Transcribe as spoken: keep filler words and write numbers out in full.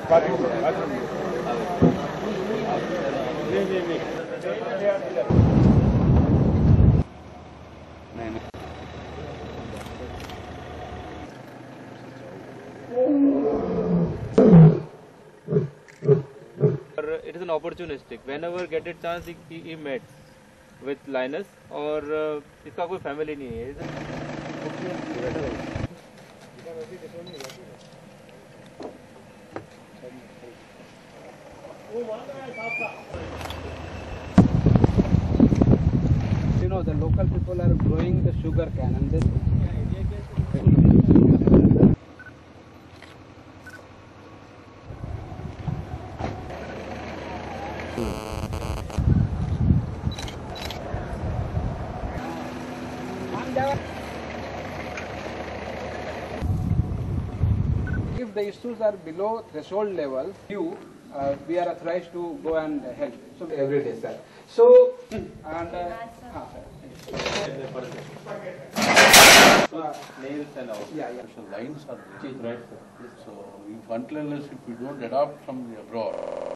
It is an opportunistic. Whenever get a chance, he, he, he met with Linus और uh, इसका कोई family नहीं है. You know, the local people are growing the sugar cane and this. If the issues are below threshold level, you uh, we are authorized to go and help. So every day, sir. So and uh, ah, uh, nails and all. Yeah, yeah. So lines are right. So if until unless if we don't adopt from the abroad.